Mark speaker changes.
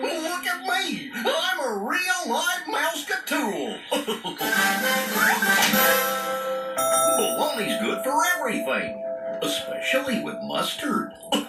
Speaker 1: Look at me. I'm a real live Mousekatool. Bologna's good for everything, especially with mustard.